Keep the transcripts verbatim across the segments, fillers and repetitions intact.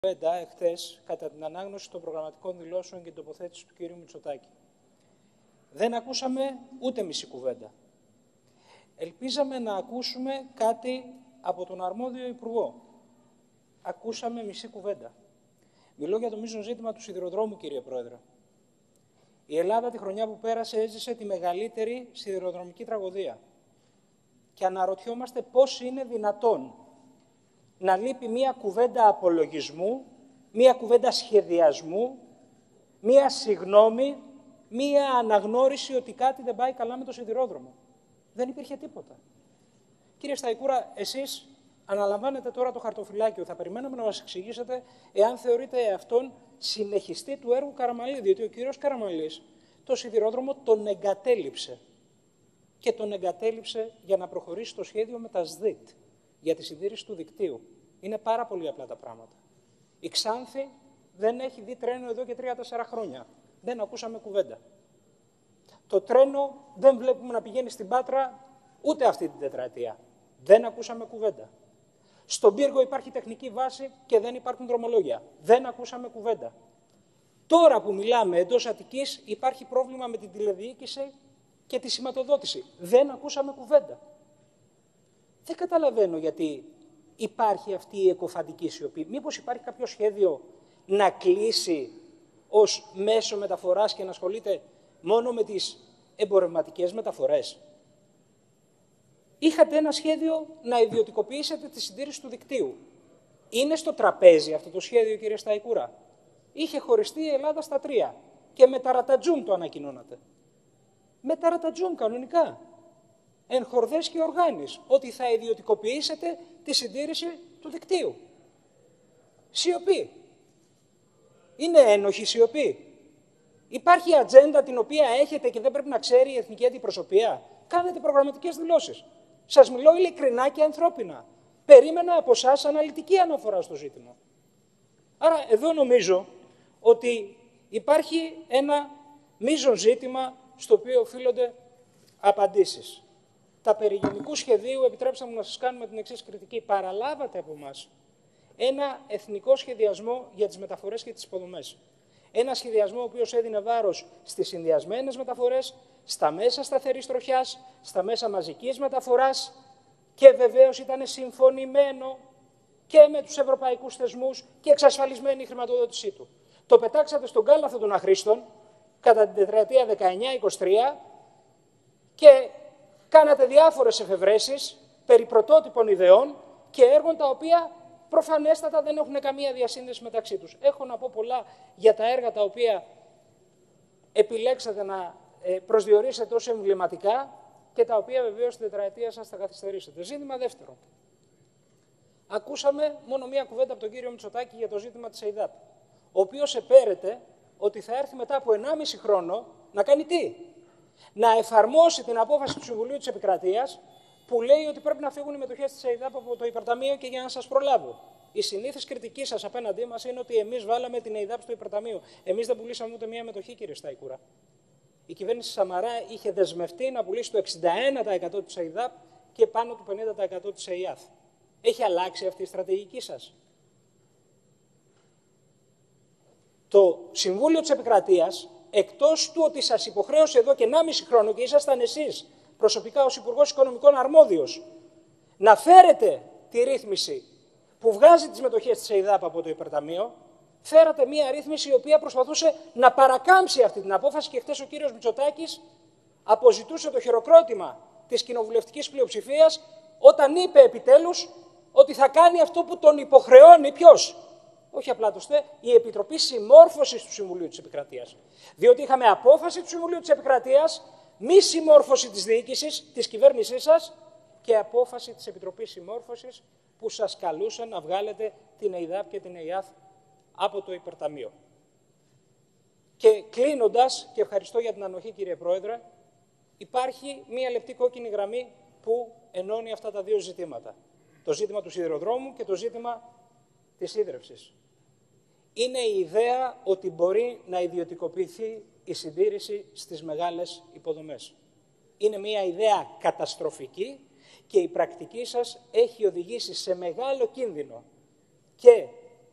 κουβέντα εχθές κατά την ανάγνωση των προγραμματικών δηλώσεων και την τοποθέτηση του κ. Μητσοτάκη. Δεν ακούσαμε ούτε μισή κουβέντα. Ελπίζαμε να ακούσουμε κάτι από τον αρμόδιο Υπουργό. Ακούσαμε μισή κουβέντα. Μιλώ για το μείζον ζήτημα του σιδηροδρόμου, κύριε Πρόεδρε. Η Ελλάδα τη χρονιά που πέρασε έζησε τη μεγαλύτερη σιδηροδρομική τραγωδία. Και αναρωτιόμαστε πώς είναι δυνατόν να λείπει μία κουβέντα απολογισμού, μία κουβέντα σχεδιασμού, μία συγνώμη, μία αναγνώριση ότι κάτι δεν πάει καλά με το σιδηρόδρομο. Δεν υπήρχε τίποτα. Κύριε Σταϊκούρα, εσείς αναλαμβάνετε τώρα το χαρτοφυλάκιο. Θα περιμέναμε να μας εξηγήσετε εάν θεωρείτε αυτόν συνεχιστή του έργου Καραμανλή, διότι ο κύριος Καραμανλής το σιδηρόδρομο τον εγκατέλειψε. Και τον εγκατέλειψε για να προχωρήσει το σχέδιο με τα ΣΔΙΤ, για τη συντήρηση του δικτύου. Είναι πάρα πολύ απλά τα πράγματα. Η Ξάνθη δεν έχει δει τρένο εδώ και τρία-τέσσερα χρόνια. Δεν ακούσαμε κουβέντα. Το τρένο δεν βλέπουμε να πηγαίνει στην Πάτρα ούτε αυτή την τετραετία. Δεν ακούσαμε κουβέντα. Στον Πύργο υπάρχει τεχνική βάση και δεν υπάρχουν δρομολόγια. Δεν ακούσαμε κουβέντα. Τώρα που μιλάμε εντός Αττικής υπάρχει πρόβλημα με την τηλεδιοίκηση και τη σηματοδότηση. Δεν ακούσαμε κουβέντα. Δεν καταλαβαίνω γιατί υπάρχει αυτή η εκοφαντική σιωπή. Μήπως υπάρχει κάποιο σχέδιο να κλείσει ως μέσο μεταφοράς και να ασχολείται μόνο με τις εμπορευματικές μεταφορές. Είχατε ένα σχέδιο να ιδιωτικοποιήσετε τη συντήρηση του δικτύου. Είναι στο τραπέζι αυτό το σχέδιο, κύριε Σταϊκούρα? Είχε χωριστεί η Ελλάδα στα τρία και με ταρατατζούμ το ανακοινώνατε. Με ταρατατζούμ κανονικά. Εν χορδές και οργάνης, ότι θα ιδιωτικοποιήσετε τη συντήρηση του δικτύου. Σιωπή. Είναι ένοχη σιωπή. Υπάρχει ατζέντα την οποία έχετε και δεν πρέπει να ξέρει η εθνική αντιπροσωπεία. Κάνετε προγραμματικές δηλώσεις. Σας μιλώ ειλικρινά και ανθρώπινα. Περίμενα από εσάς αναλυτική αναφορά στο ζήτημα. Άρα εδώ νομίζω ότι υπάρχει ένα μείζον ζήτημα στο οποίο οφείλονται απαντήσεις. Τα περί γενικού σχεδίου, επιτρέψτε μου να σας κάνουμε την εξής κριτική. Παραλάβατε από εμάς ένα εθνικό σχεδιασμό για τις μεταφορές και τις υποδομές. Ένα σχεδιασμό ο οποίος έδινε βάρος στις συνδυασμένες μεταφορές, στα μέσα σταθερής τροχιάς, στα μέσα μαζικής μεταφοράς και βεβαίως ήταν συμφωνημένο και με τους ευρωπαϊκούς θεσμούς και εξασφαλισμένη η χρηματοδότησή του. Το πετάξατε στον κάλαθο των αχρήστων κατά την τετραετία δεκαεννιά είκοσι τρία και κάνατε διάφορες εφευρέσεις περί πρωτότυπων ιδεών και έργων τα οποία προφανέστατα δεν έχουν καμία διασύνδεση μεταξύ τους. Έχω να πω πολλά για τα έργα τα οποία επιλέξατε να προσδιορίσετε ως εμβληματικά και τα οποία βεβαίως στην τετραετία σας θα καθυστερήσετε. Ζήτημα δεύτερο. Ακούσαμε μόνο μία κουβέντα από τον κύριο Μητσοτάκη για το ζήτημα της ΕΙΔΑΠ, ο οποίος επέρεται ότι θα έρθει μετά από ενάμιση χρόνο να κάνει τι? Να εφαρμόσει την απόφαση του Συμβουλίου της Επικρατείας που λέει ότι πρέπει να φύγουν οι μετοχές της ΕΙΔΑΠ από το υπερταμείο και για να σας προλάβω. Η συνήθις κριτική σας απέναντί μας είναι ότι εμείς βάλαμε την ΕΙΔΑΠ στο υπερταμείο. Εμείς δεν πουλήσαμε ούτε μία μετοχή, κύριε Σταϊκούρα. Η κυβέρνηση Σαμαρά είχε δεσμευτεί να πουλήσει το εξήντα ένα τοις εκατό της ΕΙΔΑΠ και πάνω του πενήντα τοις εκατό της ΕΙΑΘ. Έχει αλλάξει αυτή η στρατηγική σας? Το Συμβούλιο της Επικρατείας, εκτός του ότι σας υποχρέωσε εδώ και ενάμιση χρόνο και ήσασταν εσείς προσωπικά ως Υπουργός Οικονομικών αρμόδιος να φέρετε τη ρύθμιση που βγάζει τις μετοχές της ΕΙΔΑΠ από το υπερταμείο, φέρατε μία ρύθμιση η οποία προσπαθούσε να παρακάμψει αυτή την απόφαση και χτες ο κύριος Μητσοτάκης αποζητούσε το χειροκρότημα της κοινοβουλευτικής πλειοψηφίας όταν είπε επιτέλους ότι θα κάνει αυτό που τον υποχρεώνει ποιος? Όχι απλά το ΣΤΕ, η Επιτροπή Συμμόρφωσης του Συμβουλίου της Επικρατείας. Διότι είχαμε απόφαση του Συμβουλίου της Επικρατείας, μη συμμόρφωση της διοίκησης, της κυβέρνησής σας και απόφαση της Επιτροπής Συμμόρφωσης που σας καλούσε να βγάλετε την ΕΙΔΑΠ και την ΕΙΑΘ από το υπερταμείο. Και κλείνοντας, και ευχαριστώ για την ανοχή κύριε Πρόεδρε, υπάρχει μία λεπτή κόκκινη γραμμή που ενώνει αυτά τα δύο ζητήματα. Το ζήτημα του σιδηροδρόμου και το ζήτημα της ίδρευσης. Είναι η ιδέα ότι μπορεί να ιδιωτικοποιηθεί η συντήρηση στις μεγάλες υποδομές. Είναι μια ιδέα καταστροφική και η πρακτική σας έχει οδηγήσει σε μεγάλο κίνδυνο και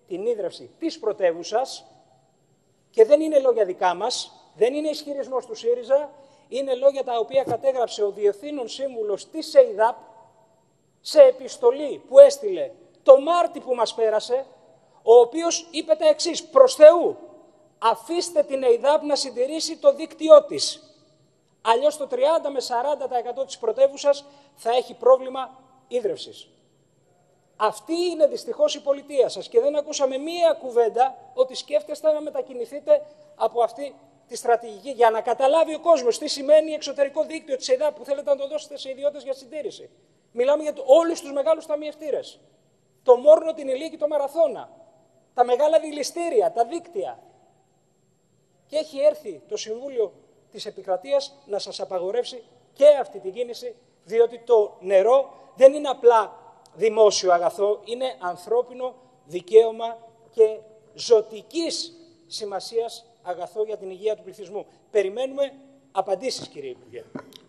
την ίδρυυση της πρωτεύουσας και δεν είναι λόγια δικά μας, δεν είναι ισχυρισμός του ΣΥΡΙΖΑ, είναι λόγια τα οποία κατέγραψε ο Διευθύνων Σύμβουλος της ΕΙΔΑΠ σε επιστολή που έστειλε το Μάρτι που μας πέρασε, ο οποίος είπε τα εξής: προς Θεού, αφήστε την ΕΙΔΑΠ να συντηρήσει το δίκτυό της. Αλλιώς το τριάντα με σαράντα τοις εκατό της πρωτεύουσας θα έχει πρόβλημα ίδρυυσης. Αυτή είναι δυστυχώς η πολιτεία σας και δεν ακούσαμε μία κουβέντα ότι σκέφτεστε να μετακινηθείτε από αυτή τη στρατηγική για να καταλάβει ο κόσμος τι σημαίνει εξωτερικό δίκτυο της ΕΙΔΑΠ που θέλετε να το δώσετε σε ιδιώτες για συντήρηση. Μιλάμε για όλους τους μεγάλους ταμιευτήρες. Το Μόρνο, την Ηλίκη, το Μαραθώνα, τα μεγάλα δηληστήρια, τα δίκτυα. Και έχει έρθει το Συμβούλιο της Επικρατείας να σας απαγορεύσει και αυτή την κίνηση, διότι το νερό δεν είναι απλά δημόσιο αγαθό, είναι ανθρώπινο δικαίωμα και ζωτικής σημασίας αγαθό για την υγεία του πληθυσμού. Περιμένουμε απαντήσεις, κύριε Υπουργέ.